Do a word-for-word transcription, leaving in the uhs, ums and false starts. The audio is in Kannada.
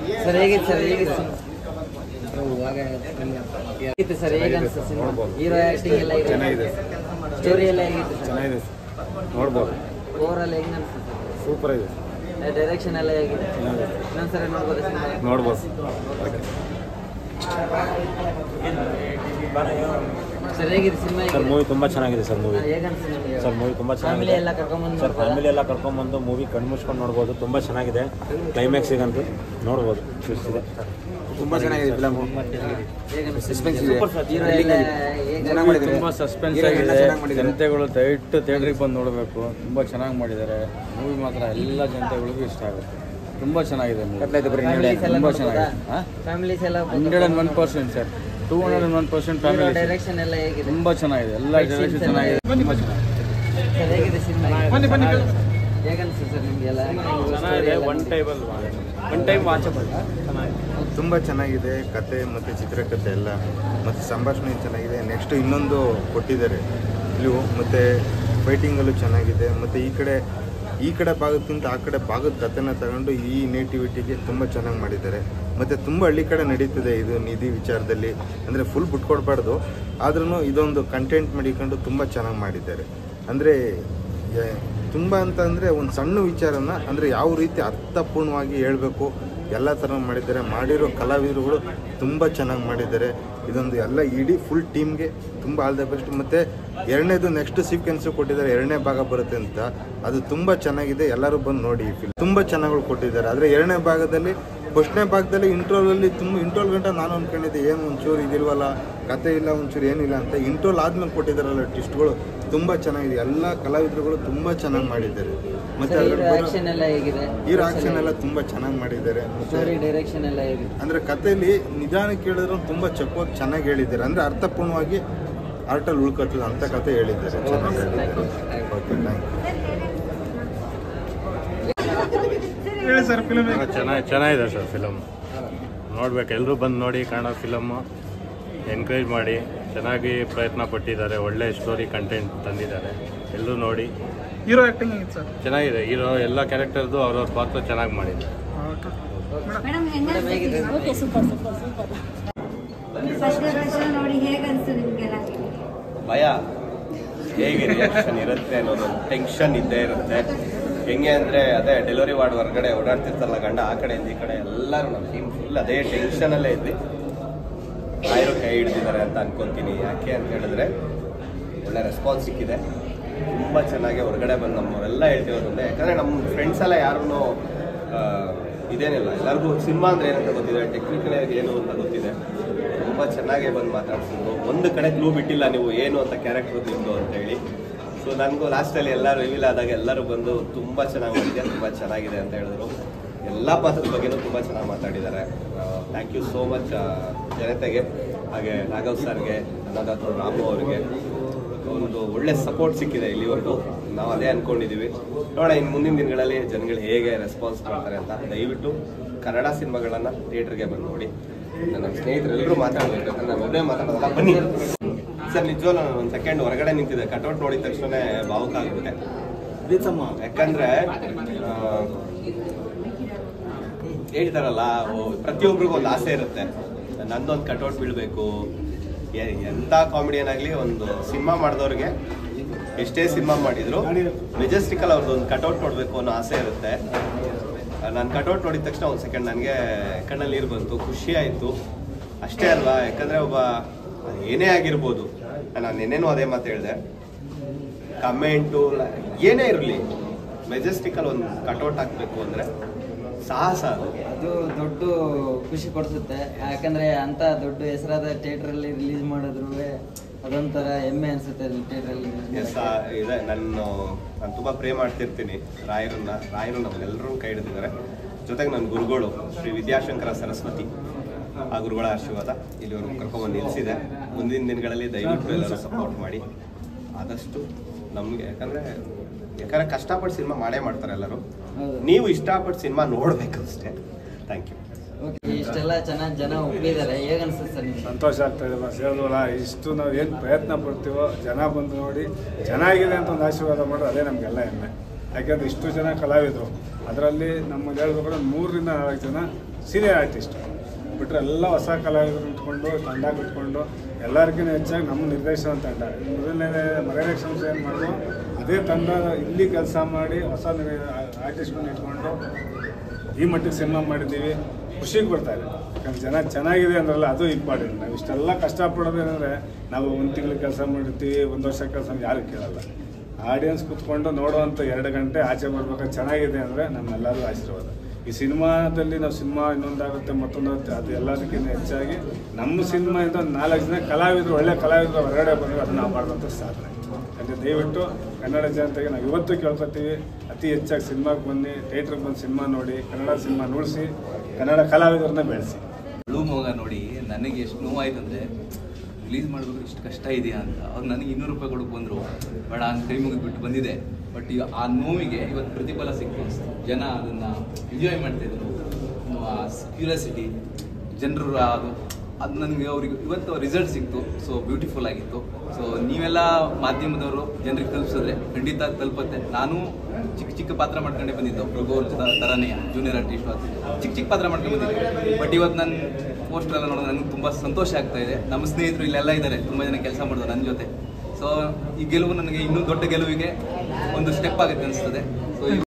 ಸರ್ ಹೇಗಿತ್ತು ಸರ್ ಹೇಗಿತ್ತು ಹೇಗಿತ್ತು ಸರ್ ಹೇಗೆ ಅನಿಸ್ತು ಸಿನಿಮಾ? ಹೀರೋ ಆ್ಯಕ್ಟಿಂಗ್ ಎಲ್ಲ ಚೆನ್ನಾಗಿದೆ, ಸ್ಟೋರಿ ಎಲ್ಲ ಹೇಗಿತ್ತು ಸರ್? ಚೆನ್ನಾಗಿದೆ, ನೋಡ್ಬೋದು. ಓವರಾಲ್ ಹೆಂಗೆ ಅನಿಸ್ತು ಸರ್? ಸೂಪರ್ ಇದೆ, ಡೈರೆಕ್ಷನ್ ಎಲ್ಲ ಹೇಗಿದೆ? ಇನ್ನೊಂದ್ಸರಿ ನೋಡ್ಬೋದು ಸಿನಿಮಾ? ನೋಡ್ಬೋದು. ಸರ್ ಹೇಗಿದೆ ಸಿನಿಮಾ? ಸರ್ ಮೂವಿ ತುಂಬ ಚೆನ್ನಾಗಿದೆ ಸರ್. ಮೂವಿ ಹೇಗೆ ಅನಿಸ್ತು ನಿಮಗೆ? ಸರ್ ಮೂವಿ ತುಂಬ ಫ್ಯಾಮಿಲಿ ಚೆನ್ನಾಗಿದೆ ಎಲ್ಲ ಕರ್ಕೊಂಬಂದು ಸರ್. ಫ್ಯಾಮಿಲಿ ಎಲ್ಲ ಕರ್ಕೊಂಬಂದು ಮೂವಿ ಕಣ್ಣು ಮುಚ್ಕೊಂಡು ನೋಡ್ಬೋದು. ತುಂಬ ಚೆನ್ನಾಗಿದೆ. ಕ್ಲೈಮ್ಯಾಕ್ಸಿಗಂತೂ ನೋಡ್ಬೋದು, ಟ್ವಿಸ್ಟ್ ಇದೆ. ತುಂಬ ಚೆನ್ನಾಗಿದೆ ಫಿಲಮು. ಸಸ್ಪೆನ್ಸ್ ಇದೆ, ಹೀರೋ ಎಲ್ಲ ಹೇಗೆ? ತುಂಬ ಸಸ್ಪೆನ್ಸ್ ಆಗಿದೆ. ಜನತೆಗಳು ದಯವಿಟ್ಟು ಥಿಯೇಟ್ರಿಗೆ ಬಂದು ನೋಡಬೇಕು. ತುಂಬ ಚೆನ್ನಾಗಿ ಮಾಡಿದ್ದಾರೆ ಮೂವಿ. ಮಾತ್ರ ಎಲ್ಲ ಜನತೆಗಳಿಗೂ ಇಷ್ಟ ಆಗುತ್ತೆ. ತುಂಬ ಚೆನ್ನಾಗಿದೆ ಮೂವಿ, ತುಂಬ ಚೆನ್ನಾಗಿದೆ. ಫ್ಯಾಮಿಲೀಸ್ ಎಲ್ಲ hundred and one percent sir, two hundred and one percent family. Direction ಎಲ್ಲ ಹೇಗಿದೆ? ತುಂಬ ಚೆನ್ನಾಗಿದೆ, ಎಲ್ಲ ಡೈರೆಕ್ಷನ್ ಚೆನ್ನಾಗಿದೆ, ತುಂಬ ಚೆನ್ನಾಗಿದೆ. ಸರ್ ಹೇಗಿದೆ ಸಿನಿಮಾ? ಹೇಗೆ ಅನಿಸ್ತು ಸರ್ ನಿಮಗೆಲ್ಲ? ಚೆನ್ನಾಗಿದೆ, ಒನ್ ಟೈಮಲ್ಲಿ ಒನ್ ಟೈಮ್ ವಾಚಬಲ್. ತುಂಬ ಚೆನ್ನಾಗಿದೆ ಕತೆ ಮತ್ತು ಚಿತ್ರಕಥೆ ಎಲ್ಲ, ಮತ್ತು ಸಂಭಾಷಣೆ ಚೆನ್ನಾಗಿದೆ. ನೆಕ್ಸ್ಟ್ ಇನ್ನೊಂದು ಕೊಟ್ಟಿದ್ದಾರೆ ಇಲ್ಲೂ, ಮತ್ತು ಫೈಟಿಂಗಲ್ಲೂ ಚೆನ್ನಾಗಿದೆ. ಮತ್ತು ಈ ಕಡೆ ಈ ಕಡೆ ಭಾಗಕ್ಕಿಂತ ಆ ಕಡೆ ಭಾಗದ ಕಥೆನ ತಗೊಂಡು ಈ ನೇಟಿವಿಟಿಗೆ ತುಂಬ ಚೆನ್ನಾಗಿ ಮಾಡಿದ್ದಾರೆ. ಮತ್ತು ತುಂಬ ಹಳ್ಳಿ ಕಡೆ ನಡೀತಿದೆ ಇದು ನಿಧಿ ವಿಚಾರದಲ್ಲಿ, ಅಂದರೆ ಫುಲ್ ಬಿಟ್ಕೊಡ್ಬಾರ್ದು, ಆದ್ರೂ ಇದೊಂದು ಕಂಟೆಂಟ್ ಮಾಡಿಕೊಂಡು ತುಂಬ ಚೆನ್ನಾಗಿ ಮಾಡಿದ್ದಾರೆ. ಅಂದರೆ ತುಂಬ ಅಂತ ಅಂದರೆ ಒಂದು ಸಣ್ಣ ವಿಚಾರನ ಅಂದರೆ ಯಾವ ರೀತಿ ಅರ್ಥಪೂರ್ಣವಾಗಿ ಹೇಳಬೇಕು ಎಲ್ಲ ಥರ ಮಾಡಿದ್ದಾರೆ. ಮಾಡಿರೋ ಕಲಾವಿದರುಗಳು ತುಂಬ ಚೆನ್ನಾಗಿ ಮಾಡಿದ್ದಾರೆ. ಇದೊಂದು ಎಲ್ಲ ಇಡೀ ಫುಲ್ ಟೀಮ್ಗೆ ತುಂಬ ಆಲ್ ದ ಬೆಸ್ಟ್. ಮತ್ತು ಎರಡನೇದು ನೆಕ್ಸ್ಟ್ ಸೀಕ್ವೆನ್ಸು ಕೊಟ್ಟಿದ್ದಾರೆ, ಎರಡನೇ ಭಾಗ ಬರುತ್ತೆ ಅಂತ, ಅದು ತುಂಬ ಚೆನ್ನಾಗಿದೆ. ಎಲ್ಲರೂ ಬಂದು ನೋಡಿ ಈ ಫಿಲ್ಮ್, ತುಂಬ ಚೆನ್ನಾಗಿ ಕೊಟ್ಟಿದ್ದಾರೆ. ಆದರೆ ಎರಡನೇ ಭಾಗದಲ್ಲಿ ಫಸ್ಟ್ನೇ ಭಾಗದಲ್ಲಿ ಇಂಟ್ರೋಲಲ್ಲಿ ತುಂಬ ಇಂಟ್ರೋಲ್ ಗಂಟ ನಾನು ಅಂದ್ಕೊಂಡಿದ್ದೆ ಏನು ಒಂಚೂರು ಇದಿಲ್ವಲ್ಲ, ಕತೆ ಇಲ್ಲ, ಒಂಚೂರು ಏನಿಲ್ಲ ಅಂತ. ಇಂಟ್ರೋಲ್ ಆದ್ಮೇಲೆ ಕೊಟ್ಟಿದ್ದಾರಲ್ಲ ಟಿಸ್ಟ್ಗಳು ತುಂಬ ಚೆನ್ನಾಗಿದೆ. ಎಲ್ಲ ಕಲಾವಿದರುಗಳು ತುಂಬ ಚೆನ್ನಾಗಿ ಮಾಡಿದ್ದಾರೆ. ಮತ್ತು ಹೀರೋ ಆಕ್ಷನ್ ಎಲ್ಲ ಹೇಗಿದೆ? ಹೀರೋ ಆಕ್ಷನ್ ಎಲ್ಲ ತುಂಬ ಚೆನ್ನಾಗಿ ಮಾಡಿದ್ದಾರೆ. ಸ್ಟೋರಿ ಡೈರೆಕ್ಷನ್ ಎಲ್ಲ ಹೇಗಿದೆ? ಅಂದರೆ ಕಥೆಯಲ್ಲಿ ನಿಧಾನಕ್ಕೆ ಹೇಳಿದ್ರು ತುಂಬ ಚಕ್ಕೋಗಿ ಚೆನ್ನಾಗಿ ಹೇಳಿದ್ದಾರೆ. ಅಂದರೆ ಅರ್ಥಪೂರ್ಣವಾಗಿ ಆರ್ಟಲ್ಲಿ ಉಳ್ಕೊತದೆ ಅಂತ ಕತೆ ಹೇಳಿದ್ದಾರೆ, ಚೆನ್ನಾಗಿ ಹೇಳಿದ್ದಾರೆ. ಓಕೆ, ಥ್ಯಾಂಕ್ ಹೇಳಿ ಸರ್. ಫಿಲಮ್ ಚೆನ್ನಾಗಿ ಚೆನ್ನಾಗಿದೆ ಸರ್ ಫಿಲಮ್. ನೋಡ್ಬೇಕು, ಎಲ್ಲರೂ ಬಂದು ನೋಡಿ ಕನ್ನಡ ಫಿಲಮ್ಮು ಎನ್ಕರೇಜ್ ಮಾಡಿ. ಚೆನ್ನಾಗಿ ಪ್ರಯತ್ನ ಪಟ್ಟಿದ್ದಾರೆ, ಒಳ್ಳೆ ಸ್ಟೋರಿ ಕಂಟೆಂಟ್ ತಂದಿದ್ದಾರೆ. ಎಲ್ಲರೂ ನೋಡಿ. ಹೀರೋ ಆ್ಯಕ್ಟಿಂಗ್ ಹೇಗಿತ್ತು ಸರ್? ಚೆನ್ನಾಗಿದೆ. ಹೀರೋ ಎಲ್ಲ ಕ್ಯಾರೆಕ್ಟರ್ದು ಅವ್ರವ್ರ ಪಾತ್ರ ಚೆನ್ನಾಗಿ ಮಾಡಿದ್ದಾರೆ. Okay, super super super. First ವರ್ಷ ನೋಡಿ ಹೇಗೆ ಅನಿಸ್ತು ನಿಮಗೆಲ್ಲ? ಭಯ ಹೇಗೆ ರಿಯಾಕ್ಷನ್ ಇರುತ್ತೆ ಅನ್ನೋದು ಟೆನ್ಷನ್ ಇದ್ದೇ ಇರುತ್ತೆ. ಹೆಂಗೆ ಅಂದರೆ ಅದೇ ಡೆಲಿವರಿ ವಾರ್ಡ್ ಹೊರಗಡೆ ಓಡಾಡ್ತಿರ್ತಾರಲ್ಲ ಗಂಡ, ಆ ಕಡೆಯಿಂದ ಈ ಕಡೆ ಎಲ್ಲರೂ ನಮ್ಮ ಟೀಮ್ ಫುಲ್ ಅದೇ ಟೆನ್ಷನಲ್ಲೇ ಇದ್ವಿ. ಆಯಿರೋ ಕೈ ಹಿಡ್ದಿದ್ದಾರೆ ಅಂತ ಅನ್ಕೊತೀನಿ. ಯಾಕೆ ಅಂತ ಹೇಳಿದ್ರೆ ಒಳ್ಳೆ ರೆಸ್ಪಾನ್ಸ್ ಸಿಕ್ಕಿದೆ. ತುಂಬ ಚೆನ್ನಾಗಿ ಹೊರಗಡೆ ಬಂದು ನಮ್ಮವರೆಲ್ಲ ಹೇಳ್ತಿರೋದಂದ್ರೆ, ಯಾಕಂದರೆ ನಮ್ಮ ಫ್ರೆಂಡ್ಸ್ ಎಲ್ಲ ಯಾರೂ ಇದೇನಿಲ್ಲ, ಎಲ್ಲರಿಗೂ ಸಿನಿಮಾ ಅಂದರೆ ಏನಂತ ಗೊತ್ತಿದೆ, ಟೆಕ್ನಿಕಲ್ ಏನು ಅಂತ ಗೊತ್ತಿದೆ. ತುಂಬ ಚೆನ್ನಾಗೇ ಬಂದು ಮಾತಾಡ್ತಿದ್ರು. ಒಂದು ಕಡೆ ಕ್ಲೂ ಬಿಟ್ಟಿಲ್ಲ ನೀವು ಏನು ಅಂತ ಕ್ಯಾರೆಕ್ಟರ್ ನಿಮ್ಮದು ಅಂತೇಳಿ. ಸೊ ನನಗೂ ಲಾಸ್ಟಲ್ಲಿ ಎಲ್ಲ ರಿವೀಲ್ ಆದಾಗ ಎಲ್ಲರೂ ಬಂದು ತುಂಬ ಚೆನ್ನಾಗಿ ಮಾಡಿದೆ, ತುಂಬ ಚೆನ್ನಾಗಿದೆ ಅಂತ ಹೇಳಿದ್ರು. ಎಲ್ಲ ಪಾತ್ರದ ಬಗ್ಗೆನೂ ತುಂಬ ಚೆನ್ನಾಗಿ ಮಾತಾಡಿದ್ದಾರೆ. ಥ್ಯಾಂಕ್ ಯು ಸೋ ಮಚ್ ಜನತೆಗೆ, ಹಾಗೆ ರಾಘವ್ ಸರ್ಗೆ, ಅನ್ನದಾತ ರಾಮು ಅವರಿಗೆ ಒಂದು ಒಳ್ಳೆ ಸಪೋರ್ಟ್ ಸಿಕ್ಕಿದೆ ಇಲ್ಲಿವರೆಗೂ. ನಾವು ಅದೇ ಅಂದ್ಕೊಂಡಿದ್ದೀವಿ. ನೋಡೋಣ ಇನ್ನು ಮುಂದಿನ ದಿನಗಳಲ್ಲಿ ಜನಗಳು ಹೇಗೆ ರೆಸ್ಪಾನ್ಸ್ ಮಾಡ್ತಾರೆ ಅಂತ. ದಯವಿಟ್ಟು ಕನ್ನಡ ಸಿನಿಮಾಗಳನ್ನು ಥಿಯೇಟ್ರಿಗೆ ಬಂದು ನೋಡಿ. ನನ್ನ ಸ್ನೇಹಿತರೆಲ್ಲರೂ ಮಾತಾಡಬೇಕು, ಯಾಕಂದ್ರೆ ನಾನು ಒಬ್ಬನೇ ಮಾತಾಡೋದಲ್ಲ. ಬನ್ನಿ ಸರ್. ನಿಜವೂ ನಾನು ಒಂದು ಸೆಕೆಂಡ್ ಹೊರಗಡೆ ನಿಂತಿದ್ದೆ, ಕಟೌಟ್ ನೋಡಿದ ತಕ್ಷಣ ಭಾವುಕ ಆಗಿಬಿಟ್ಟೆ. ಯಾಕಂದರೆ ಹೇಳ್ತಾರಲ್ಲ, ಪ್ರತಿಯೊಬ್ಬರಿಗೂ ಒಂದು ಆಸೆ ಇರುತ್ತೆ, ನಂದೊಂದು ಕಟೌಟ್ ಬೀಳಬೇಕು. ಎಂಥ ಕಾಮಿಡಿಯನ್ ಆಗಲಿ, ಒಂದು ಸಿನಿಮಾ ಮಾಡಿದವ್ರಿಗೆ ಎಷ್ಟೇ ಸಿನಿಮಾ ಮಾಡಿದ್ರು ಮೆಜೆಸ್ಟಿಕಲ್ ಅವ್ರದ್ದು ಒಂದು ಕಟೌಟ್ ನೋಡಬೇಕು ಅನ್ನೋ ಆಸೆ ಇರುತ್ತೆ. ನಾನು ಕಟೌಟ್ ನೋಡಿದ ತಕ್ಷಣ ಒಂದು ಸೆಕೆಂಡ್ ನನಗೆ ಕಣ್ಣಲ್ಲಿ ನೀರು ಬಂತು, ಖುಷಿ ಆಯಿತು. ಅಷ್ಟೇ ಅಲ್ವಾ, ಯಾಕಂದರೆ ಒಬ್ಬ ಏನೇ ಆಗಿರ್ಬೋದು, ನಾನು ಏನೇನೋ ಅದೇ ಮಾತು ಹೇಳಿದೆ, ಕಮೆಂಟು ಏನೇ ಇರಲಿ, ಮೆಜೆಸ್ಟಿಕಲ್ ಒಂದು ಕಟೌಟ್ ಹಾಕಬೇಕು ಅಂದರೆ ಸಾಹಸ. ಅದು ಅದು ದೊಡ್ಡ ಖುಷಿ ಕೊಡಿಸುತ್ತೆ. ಯಾಕಂದರೆ ಅಂಥ ದೊಡ್ಡ ಹೆಸರಾದ ಥಿಯೇಟ್ರಲ್ಲಿ ರಿಲೀಸ್ ಮಾಡಿದ್ರು ಅದೊಂಥರ ಹೆಮ್ಮೆ ಅನಿಸುತ್ತೆ ಥಿಯೇಟ್ರಲ್ಲಿ. ಎಸ್ ಇದೆ. ನಾನು ನಾನು ತುಂಬ ಪ್ರೇ ಮಾಡ್ತಿರ್ತೀನಿ ರಾಯರನ್ನ. ರಾಯರು ನಮ್ಮೆಲ್ಲರೂ ಕೈ ಹಿಡಿದಿದ್ದಾರೆ. ಜೊತೆಗೆ ನನ್ನ ಗುರುಗಳು ಶ್ರೀ ವಿದ್ಯಾಶಂಕರ ಸರಸ್ವತಿ, ಆ ಗುರುಗಳ ಆಶೀರ್ವಾದ ಇಲ್ಲಿವರೆಗೂ ಕರ್ಕೊಂಡ್ಬಂದು ನಿಲ್ಲಿಸಿದೆ. ಮುಂದಿನ ದಿನಗಳಲ್ಲಿ ದಯವಿಟ್ಟು ಎಲ್ಲರೂ ಸಪೋರ್ಟ್ ಮಾಡಿ ಆದಷ್ಟು ನಮಗೆ. ಯಾಕಂದರೆ ಯಾಕಂದರೆ ಕಷ್ಟಪಟ್ಟು ಸಿನಿಮಾ ಮಾಡೇ ಮಾಡ್ತಾರೆ ಎಲ್ಲರೂ. ನೀವು ಇಷ್ಟಪಟ್ಟು ಸಿನಿಮಾ ನೋಡಬೇಕು ಅಷ್ಟೇ. Thank you. ಓಕೆ, ಇಷ್ಟೆಲ್ಲ ಚೆನ್ನಾಗಿ ಜನ ಒಪ್ಪಿದ್ದಾರೆ, ಹೇಗೆ ಅನಿಸುತ್ತೆ ಸರ್ ನಿಮ್ಗೆ? ಸಂತೋಷ ಆಗ್ತಾಯಿದೆ ಬಸ್. ಹೇಳಿದ್ವಲ್ಲ, ಇಷ್ಟು ನಾವು ಏನು ಪ್ರಯತ್ನ ಪಡ್ತೀವೋ ಜನ ಬಂದು ನೋಡಿ ಚೆನ್ನಾಗಿದೆ ಅಂತ ಒಂದು ಆಶೀರ್ವಾದ ಮಾಡೋದು ಅದೇ ನಮಗೆಲ್ಲ ಹೆಮ್ಮೆ. ಯಾಕೆಂದರೆ ಇಷ್ಟು ಜನ ಕಲಾವಿದರು, ಅದರಲ್ಲಿ ನಮ್ಮಲ್ಲಿ ಹೇಳ್ಬೇಕಾದ್ರೆ ಮೂರರಿಂದ ನಾಲ್ಕು ಜನ ಸೀನಿಯರ್ ಆರ್ಟಿಸ್ಟ್ ಬಿಟ್ಟರೆ ಎಲ್ಲ ಹೊಸ ಕಲಾವಿದರು ಇಟ್ಕೊಂಡು ತಂಡ ಕಟ್ಕೊಂಡು ಎಲ್ಲರಿಗಿಂತ ಹೆಚ್ಚಾಗಿ ನಮ್ಮ ನಿರ್ದೇಶನ ತಂಡ ಮೊದಲನೇ ಮರ್ಯಾದೆ ಸಂಸ್ಥೆ ಏನು ಮಾಡೋದು ಅದೇ ತಂಡ ಇಲ್ಲಿ ಕೆಲಸ ಮಾಡಿ ಹೊಸ ಆರ್ಟಿಸ್ಟ್ಗಳನ್ನ ಇಟ್ಕೊಂಡು ಈ ಮಟ್ಟಿಗೆ ಸಿನಿಮಾ ಮಾಡಿದ್ದೀವಿ. ಖುಷಿಗೆ ಬರ್ತಾಯಿದೆ ಯಾಕಂದ್ರೆ ಜನ ಚೆನ್ನಾಗಿದೆ ಅಂದ್ರಲ್ಲ ಅದು ಇಂಪಾರ್ಟೆಂಟ್. ನಾವು ಇಷ್ಟೆಲ್ಲ ಕಷ್ಟಪಡೋದೇನೆಂದರೆ ನಾವು ಒಂದು ತಿಂಗಳು ಕೆಲಸ ಮಾಡಿರ್ತೀವಿ, ಒಂದು ವರ್ಷ ಕೆಲಸ ಯಾರು ಕೇಳಲ್ಲ. ಆಡಿಯನ್ಸ್ ಕೂತ್ಕೊಂಡು ನೋಡುವಂಥ ಎರಡು ಗಂಟೆ ಆಚೆ ಬರ್ಬೇಕಾದ್ರೆ ಚೆನ್ನಾಗಿದೆ ಅಂದರೆ ನಮ್ಮೆಲ್ಲರೂ ಆಶೀರ್ವಾದ. ಈ ಸಿನಿಮಾದಲ್ಲಿ ನಾವು ಸಿನಿಮಾ ಇನ್ನೊಂದಾಗುತ್ತೆ ಮತ್ತೊಂದಾಗುತ್ತೆ ಅದು ಎಲ್ಲದಕ್ಕಿಂತ ಹೆಚ್ಚಾಗಿ ನಮ್ಮ ಸಿನಿಮಾಯಿಂದ ನಾಲ್ಕು ಜನ ಕಲಾವಿದರು ಒಳ್ಳೆ ಕಲಾವಿದರು ಹೊರಗಡೆ ಬಂದರೆ ಅದನ್ನು ನಾವು ಮಾಡಿದಂಥ ಸಾಧನೆ. ಅಂದರೆ ದಯವಿಟ್ಟು ಕನ್ನಡ ಜನತೆಗೆ ನಾವು ಇವತ್ತು ಕೇಳ್ಕೊತೀವಿ, ಅತಿ ಹೆಚ್ಚಾಗಿ ಸಿನಿಮಾಗೆ ಬನ್ನಿ, ಥಿಯೇಟ್ರಿಗೆ ಬಂದು ಸಿನಿಮಾ ನೋಡಿ, ಕನ್ನಡ ಸಿನಿಮಾ ನೋಡಿಸಿ, ಕನ್ನಡ ಕಲಾವಿದರನ್ನ ಬೆಳೆಸಿ. ಬ್ಲೂ ಮೋಗ ನೋಡಿ ನನಗೆ ಎಷ್ಟು ನೋವಾಯ್ತು ಅಂದರೆ ರಿಲೀಸ್ ಮಾಡಬೇಕು ಇಷ್ಟು ಕಷ್ಟ ಇದೆಯಾ ಅಂತ. ಅವ್ರು ನನಗೆ ಇನ್ನೂರು ರೂಪಾಯಿ ಕೊಡಕ್ಕೆ ಬಂದರು, ಬೇಡ ಅಂತ ಕೈ ಮುಗಿದ್ಬಿಟ್ಟು ಬಂದಿದೆ. ಬಟ್ ಈಗ ಆ ನೋವಿಗೆ ಇವತ್ತು ಪ್ರತಿಫಲ ಸಿಕ್ತು ಅನಿಸ್ತು. ಜನ ಅದನ್ನು ಎಂಜಾಯ್ ಮಾಡ್ತಾಯಿದ್ರು. ಆ ಕ್ಯೂರಿಯಾಸಿಟಿ ಜನರು ಅದು ಅದು ನನಗೆ ಅವ್ರಿಗೆ ಇವತ್ತು ರಿಸಲ್ಟ್ ಸಿಕ್ತು. ಸೊ ಬ್ಯೂಟಿಫುಲ್ ಆಗಿತ್ತು. ಸೊ ನೀವೆಲ್ಲ ಮಾಧ್ಯಮದವರು ಜನರಿಗೆ ತಲುಪಿಸಿದ್ರೆ ಖಂಡಿತ ತಲುಪುತ್ತೆ. ನಾನು ಚಿಕ್ಕ ಚಿಕ್ಕ ಪಾತ್ರ ಮಾಡ್ಕೊಂಡೇ ಬಂದಿದ್ದು, ಪ್ರಭು ಥರನೇ ಜೂನಿಯರ್ ಆರ್ಟಿಸ್ಟ್ ಚಿಕ್ಕ ಚಿಕ್ಕ ಪಾತ್ರ ಮಾಡ್ಕೊಂಡು ಬಂದಿದ್ದೆ. ಬಟ್ ಇವತ್ತು ನಾನು ಪೋಸ್ಟರ್ ಎಲ್ಲ ನೋಡೋದು ನನಗೆ ತುಂಬ ಸಂತೋಷ ಆಗ್ತಾ ಇದೆ. ನಮ್ಮ ಸ್ನೇಹಿತರು ಇಲ್ಲೆಲ್ಲ ಇದ್ದಾರೆ, ತುಂಬ ಜನ ಕೆಲಸ ಮಾಡಿದ್ರು ನನ್ನ ಜೊತೆ. ಸೊ ಈ ಗೆಲುವು ನನಗೆ ಇನ್ನೂ ದೊಡ್ಡ ಗೆಲುವಿಗೆ ಒಂದು ಸ್ಟೆಪ್ ಆಗುತ್ತೆ ಅನಿಸ್ತದೆ. ಸೊ